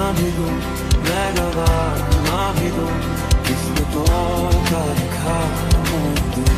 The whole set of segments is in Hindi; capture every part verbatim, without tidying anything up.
भी दूं, मैं गवाह ना भी दूं, किस्मतों का लिखा मोड़ दूं।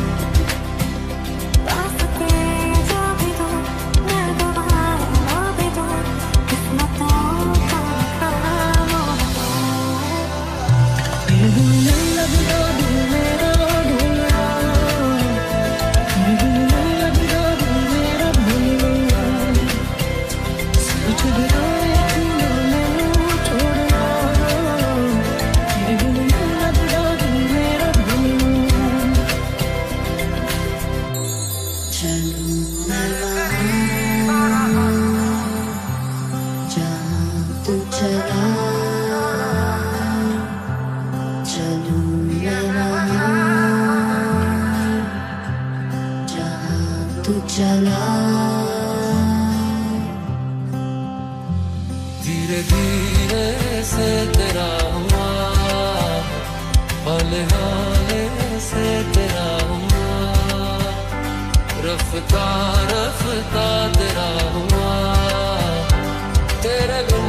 तू चला चलूं मैं जहाँ तू चला। धीरे धीरे से तेरा हुआ, हौले हौले से तेरा हुआ, रफ्ता रफ्ता तेरा हुआ, तेरे बिन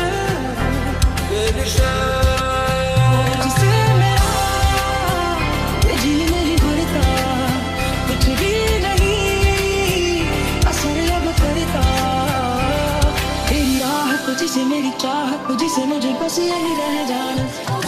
जिसे मेरा ये जी नहीं भरता, कुछ भी नहीं असर अब करता। तेरी राह को जिसे मेरी चाह को जिसे मुझे बस यही रह जाना।